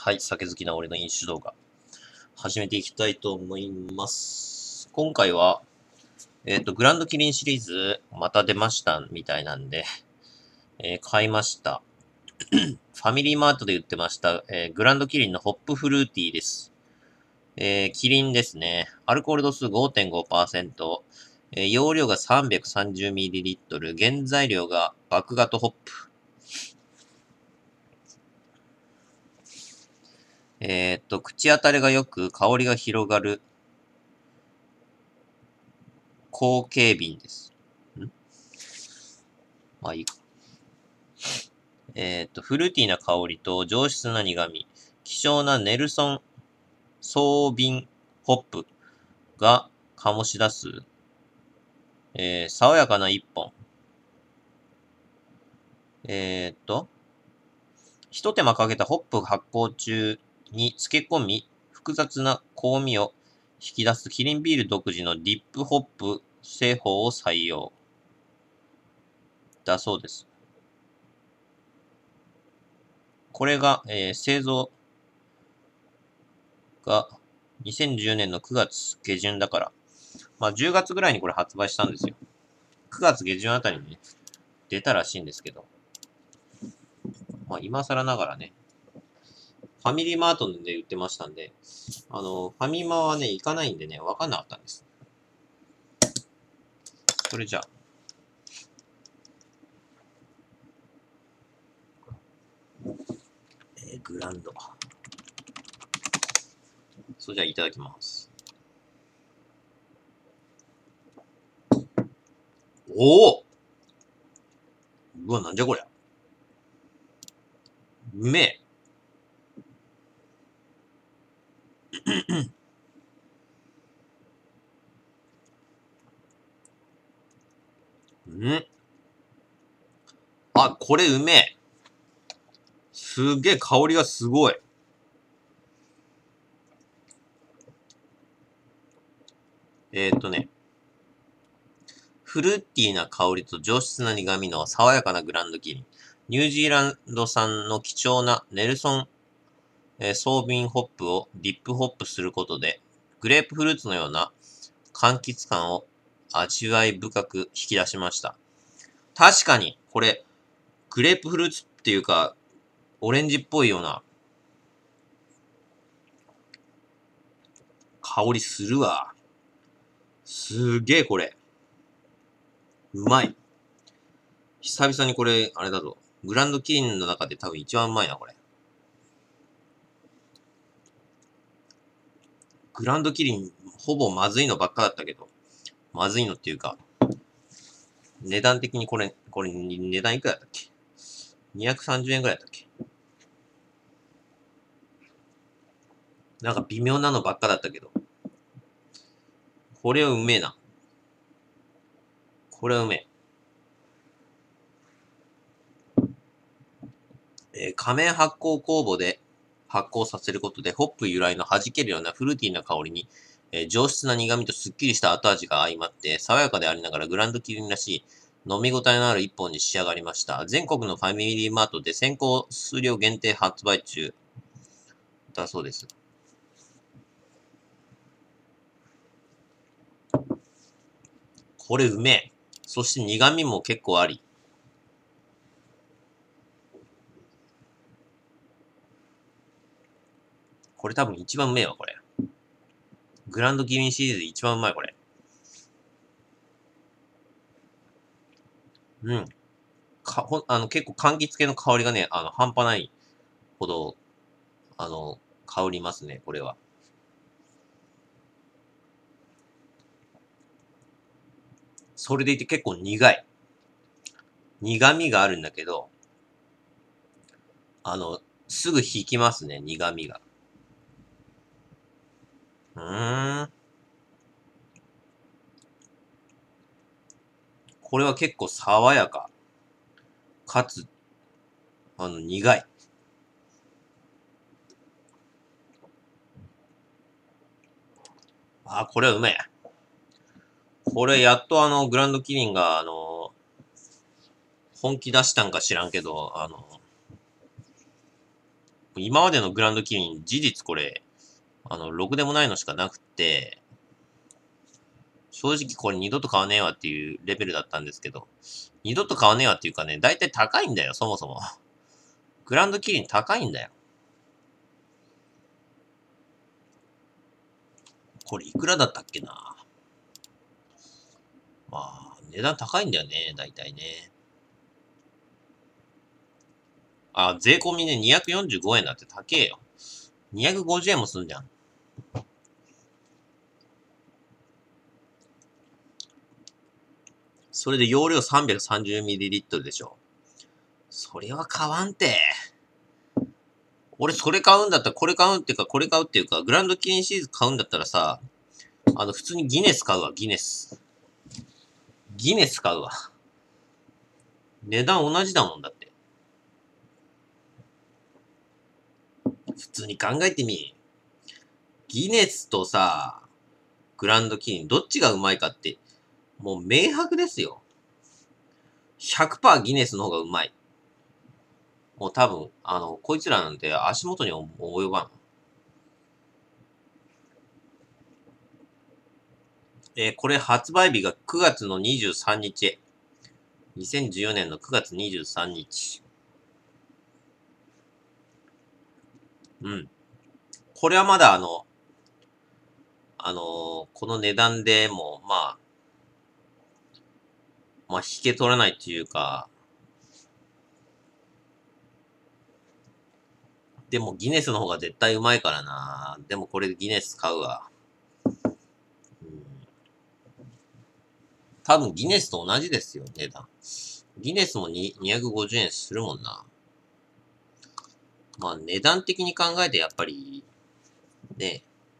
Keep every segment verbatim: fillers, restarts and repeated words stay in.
はい、酒好きな俺の飲酒動画、始めていきたいと思います。今回は、えっと、グランドキリンシリーズ、また出ましたみたいなんで、えー買いました。ファミリーマートで売ってました、えーグランドキリンのホップフルーティーです。えーキリンですね。アルコール度数 ごてんごパーセント、えー容量が さんびゃくさんじゅうミリリットル、原材料が麦芽とホップ。えーっと、口当たりが良く、香りが広がる、後継瓶です。んまあいいか。えーっと、フルーティーな香りと上質な苦味、希少なネルソンソービンホップが醸し出す、えー爽やかな一本。えーっと、一手間かけたホップ発酵中に漬け込み、複雑な香味を引き出すキリンビール独自のディップホップ製法を採用。だそうです。これが、えー製造がにせんじゅうねんのくがつ下旬だから、まあじゅうがつぐらいにこれ発売したんですよ。くがつ下旬あたりにね、出たらしいんですけど、まあ今更ながらね、ファミリーマートで売ってましたんで、あの、ファミマはね、行かないんでね、わかんなかったんです。それじゃあ、えー、グランド。それじゃあいただきます。おおうわ、なんじゃこりゃ。うめえ。んあ、これうめえ。すげえ香りがすごい。えーっとね、フルーティーな香りと上質な苦味の爽やかなグランドキリン。ニュージーランド産の貴重なネルソン、えーソービンホップをディップホップすることで、グレープフルーツのような柑橘感を味わい深く引き出しました。確かに、これ、グレープフルーツっていうか、オレンジっぽいような香りするわ。すげえこれ。うまい。久々にこれ、あれだぞ。グランドキリンの中で多分一番うまいな、これ。グランドキリン、ほぼまずいのばっかだったけど、まずいのっていうか、値段的にこれ、これ、値段いくらだったっけ ?にひゃくさんじゅう 円くらいだったっけ。なんか微妙なのばっかだったけど、これはうめえな。これはうめえ。えー仮面発酵酵母で発酵させることで、ホップ由来の弾けるようなフルーティーな香りに、えー上質な苦味とスッキリした後味が相まって、爽やかでありながらグランドキリンらしい飲み応えのある一本に仕上がりました。全国のファミリーマートで先行数量限定発売中だそうです。これうめえ。そして苦味も結構あり。これ多分一番うめえわ、これ。グランドキリンシリーズで一番うまい、これ。うん。か、ほん、あの、結構柑橘系の香りがね、あの、半端ないほど、あの、香りますね、これは。それでいて結構苦い。苦味があるんだけど、あの、すぐ引きますね、苦味が。うーん。これは結構爽やか。かつ、あの、苦い。あ、これはうめえ。これやっとあの、グランドキリンが、あの、本気出したんか知らんけど、あの、 今までのグランドキリン、事実これ、あの、ろくでもないのしかなくって、正直これ二度と買わねえわっていうレベルだったんですけど、二度と買わねえわっていうかね、だいたい高いんだよ、そもそも。グランドキリン高いんだよ。これいくらだったっけな。まあ、値段高いんだよね、だいたいね。あ、税込みね、にひゃくよんじゅうごえんだって高えよ。にひゃくごじゅうえんもすんじゃん。それで容量 さんびゃくさんじゅうミリリットル でしょ。それは買わんて。俺それ買うんだったら、これ買うっていうか、これ買うっていうか、グランドキリンシリーズ買うんだったらさ、あの、普通にギネス買うわ、ギネス。ギネス買うわ。値段同じだもんだって。普通に考えてみ。ギネスとさ、グランドキリン、どっちがうまいかって、もう明白ですよ。ひゃくパーセント ギネスの方がうまい。もう多分、あの、こいつらなんて足元にも及ばん。えーこれ発売日がくがつのにじゅうさんにち。にせんじゅうよねんのくがつにじゅうさんにち。うん。これはまだあの、あのーこの値段でも、まあ、まあ、引け取らないっていうか、でもギネスの方が絶対うまいからな。でもこれギネス買うわ。うん、多分ギネスと同じですよ、値段。ギネスもににひゃくごじゅうえんするもんな。まあ値段的に考えてやっぱり、ね、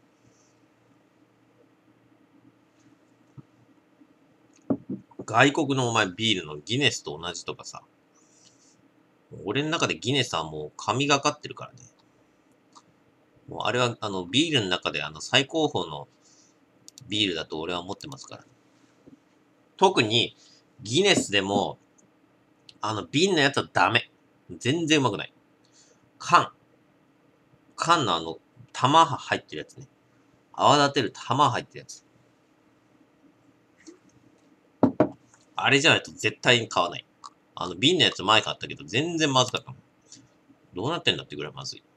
外国のお前ビールのギネスと同じとかさ。俺の中でギネスはもう神がかってるからね。もうあれはあのビールの中であの最高峰のビールだと俺は思ってますから。特にギネスでもあの瓶のやつはダメ。全然うまくない。缶。缶のあの玉入ってるやつね。泡立てる玉入ってるやつ。あれじゃないと絶対に買わない。あの瓶のやつ前買ったけど全然まずかったもん。どうなってんだってぐらいまずい。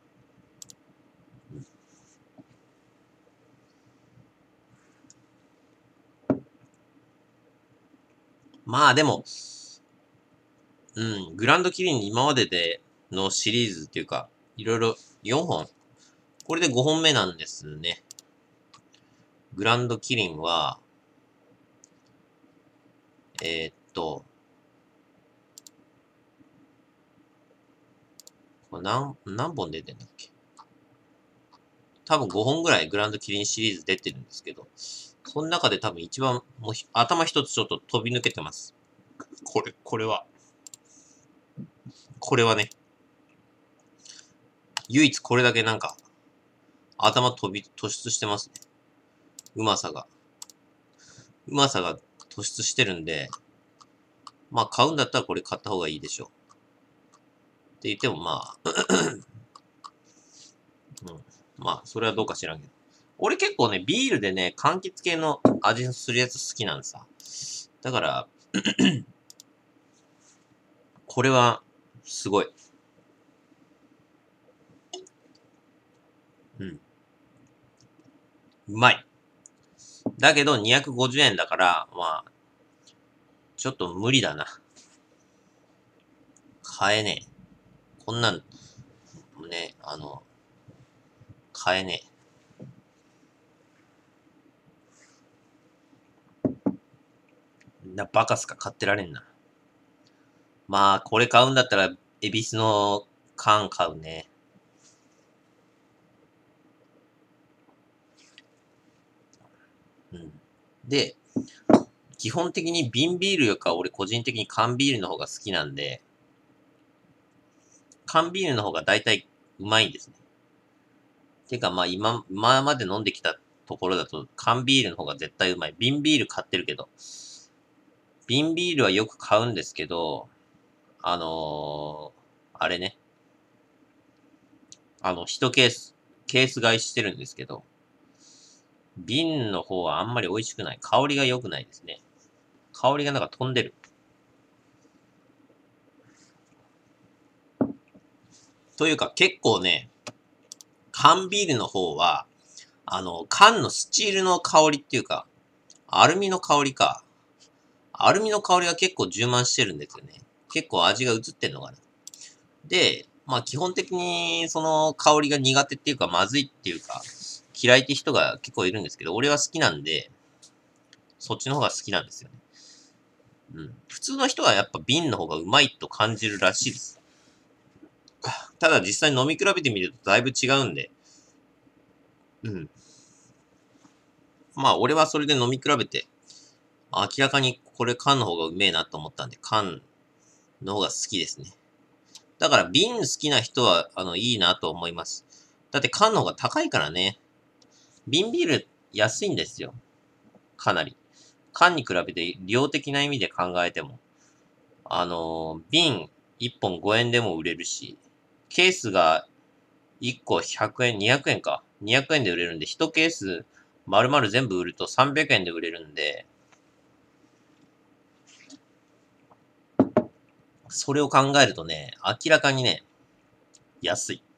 まあでも、うん、グランドキリン今まででのシリーズっていうか、いろいろよんほん。これでごほんめなんですね。グランドキリンは、えー、っと、これ何、何本出てんだっけ。多分ごほんぐらいグランドキリンシリーズ出てるんですけど、その中で多分一番、もう頭一つちょっと飛び抜けてます。これ、これは。これはね、唯一これだけなんか、頭飛び、突出してますね。うまさが。うまさが突出してるんで、まあ買うんだったらこれ買った方がいいでしょう。って言ってもまあ、うん。まあ、それはどうか知らんけど。俺結構ね、ビールでね、柑橘系の味するやつ好きなんさ。だから、これは、すごい。うん。うまい。だけど、にひゃくごじゅうえんだから、まあ、ちょっと無理だな。買えねえ。こんなん、ね、あの、買えねえ。みんなバカすか買ってられんな。まあ、これ買うんだったら、エビスの缶買うね。うん。で、基本的に瓶ビールよりか俺個人的に缶ビールの方が好きなんで、缶ビールの方が大体うまいんですね。てかまあ今、今まで飲んできたところだと缶ビールの方が絶対うまい。瓶ビール買ってるけど、瓶ビールはよく買うんですけど、あのー、あれね。 あの、一ケース、ケース買いしてるんですけど、瓶の方はあんまり美味しくない。香りが良くないですね。香りがなんか飛んでる。というか結構ね、缶ビールの方は、あの、缶のスチールの香りっていうか、アルミの香りか。アルミの香りが結構充満してるんですよね。結構味が移ってんのかな。で、まあ基本的にその香りが苦手っていうかまずいっていうか、嫌いって人が結構いるんですけど、俺は好きなんで、そっちの方が好きなんですよね。うん。普通の人はやっぱ瓶の方がうまいと感じるらしいです。ただ実際に飲み比べてみるとだいぶ違うんで、うん。まあ俺はそれで飲み比べて、明らかにこれ缶の方がうめえなと思ったんで、缶の方が好きですね。だから瓶好きな人は、あの、いいなと思います。だって缶の方が高いからね。瓶ビール安いんですよ。かなり。缶に比べて量的な意味で考えても。あのー、瓶いっぽんごえんでも売れるし、ケースがいっこひゃくえん、にひゃくえんか。にひゃくえんで売れるんで、いちケース丸々全部売るとさんびゃくえんで売れるんで、それを考えるとね、明らかにね、安い。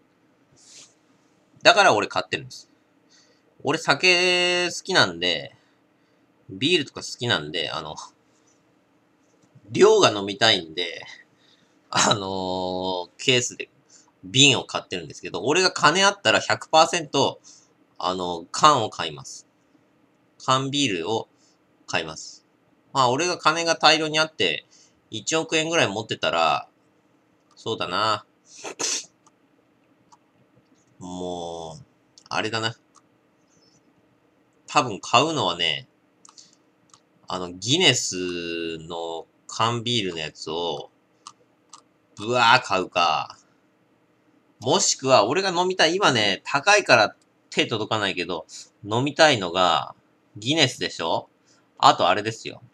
だから俺買ってるんです。俺酒好きなんで、ビールとか好きなんで、あの、量が飲みたいんで、あのーケースで瓶を買ってるんですけど、俺が金あったらひゃくパーセント、あの、缶を買います。缶ビールを買います。まあ、俺が金が大量にあって、いちおくえんぐらい持ってたら、そうだな。もう、あれだな。多分買うのはね、あの、ギネスの缶ビールのやつを、ぶわー買うか。もしくは、俺が飲みたい、今ね、高いから手届かないけど、飲みたいのが、ギネスでしょ。あとあれですよ。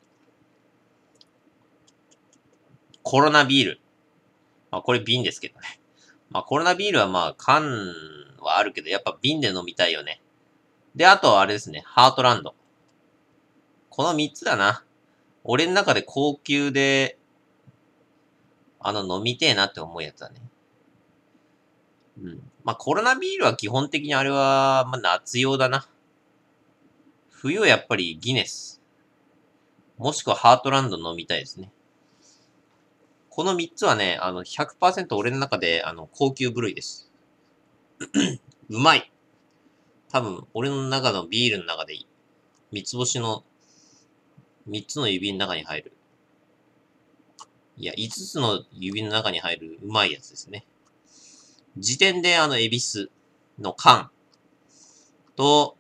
コロナビール。まあこれ瓶ですけどね。まあコロナビールはまあ缶はあるけど、やっぱ瓶で飲みたいよね。で、あとはあれですね。ハートランド。このみっつだな。俺の中で高級で、あの飲みてえなって思うやつだね。うん。まあコロナビールは基本的にあれは、まあ夏用だな。冬はやっぱりギネス。もしくはハートランド飲みたいですね。このみっつはね、あの、ひゃくパーセント俺の中で、あの、高級部類です。うまい。多分、俺の中のビールの中で、三つ星のみっつの指の中に入る。いや、いつつの指の中に入るうまいやつですね。時点であの、エビスの缶と、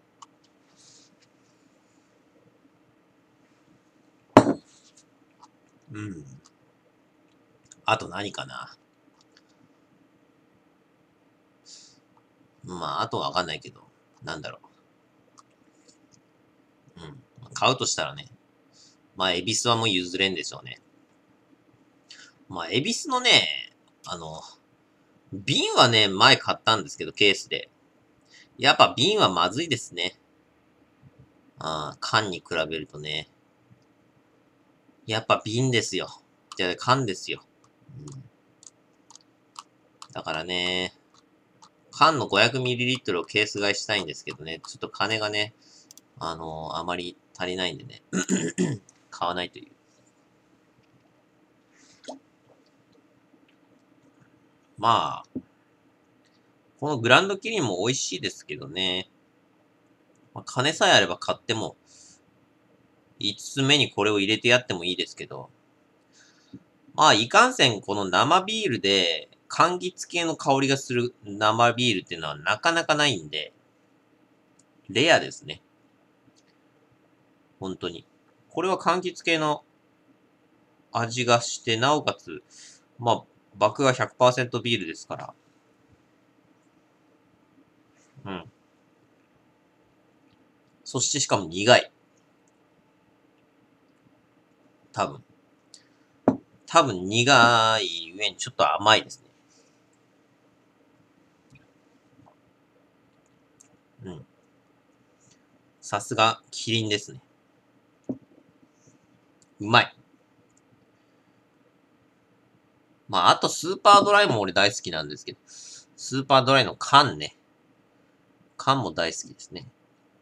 うん。あと何かな。まあ、あとはわかんないけど、なんだろう。うん。買うとしたらね。まあ、エビスはもう譲れんでしょうね。まあ、エビスのね、あの、瓶はね、前買ったんですけど、ケースで。やっぱ瓶はまずいですね。ああ、缶に比べるとね。やっぱ瓶ですよ。じゃあ缶ですよ。うん、だからね、缶の ごひゃくミリリットル をケース買いしたいんですけどね、ちょっと金がね、あのーあまり足りないんでね、買わないという。まあ、このグランドキリンも美味しいですけどね、まあ、金さえあれば買っても、いつつめにこれを入れてやってもいいですけど、まあ、いかんせんこの生ビールで、柑橘系の香りがする生ビールっていうのはなかなかないんで、レアですね。本当に。これは柑橘系の味がして、なおかつ、まあ、麦芽ひゃくパーセントビールですから。うん。そしてしかも苦い。多分。多分苦い上にちょっと甘いですね。 うん。さすが、キリンですね。うまい。まあ、あとスーパードライも俺大好きなんですけど、スーパードライの缶ね。缶も大好きですね。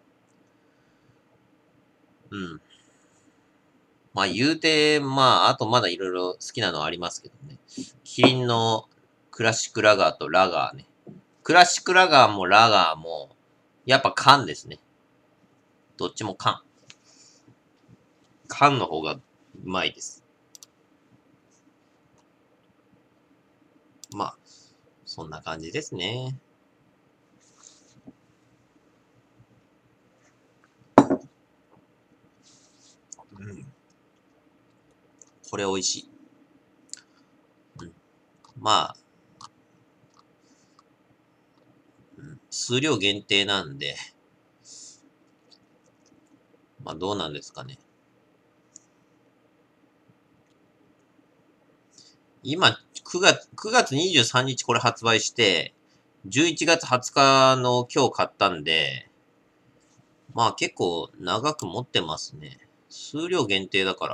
うん。まあ言うて、まあ、あとまだいろいろ好きなのはありますけどね。キリンのクラシックラガーとラガーね。クラシックラガーもラガーも、やっぱ缶ですね。どっちも缶。缶の方がうまいです。まあ、そんな感じですね。うん。これ美味しい。うん。まあ、うん、数量限定なんで、まあどうなんですかね。今、くがつ、くがつにじゅうさんにちこれ発売して、じゅういちがつはつかの今日買ったんで、まあ結構長く持ってますね。数量限定だから、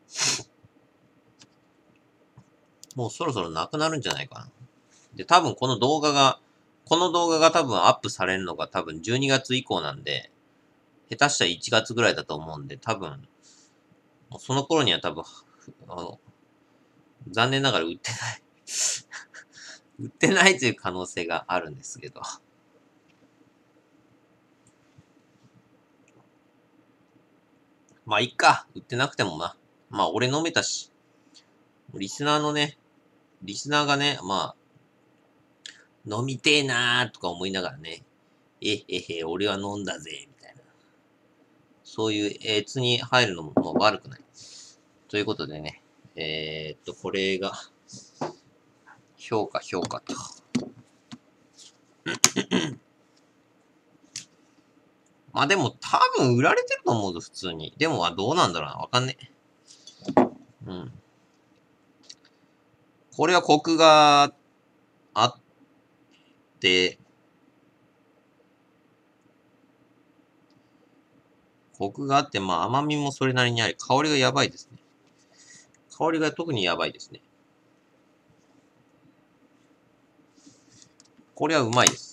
もうそろそろなくなるんじゃないかな。で、多分この動画が、この動画が多分アップされるのが多分じゅうにがつ以降なんで、下手したらいちがつぐらいだと思うんで、多分、その頃には多分、あの、残念ながら売ってない。売ってないという可能性があるんですけど。まあ、いっか。売ってなくてもな。まあ、俺飲めたし。リスナーのね、リスナーがね、まあ、飲みてえなーとか思いながらね、えへへ、俺は飲んだぜ、みたいな。そういう越に入るのももう悪くない。ということでね、えー、っと、これが、評価、評価と。まあでも多分売られてると思うぞ、普通に。でも、どうなんだろうな。わかんねえ。うん。これはコクがあって、コクがあって、まあ甘みもそれなりにあり、香りがやばいですね。香りが特にやばいですね。これはうまいです。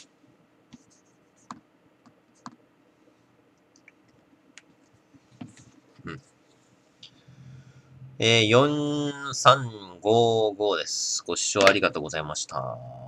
うん。えー、よんさんごごです。ご視聴ありがとうございました。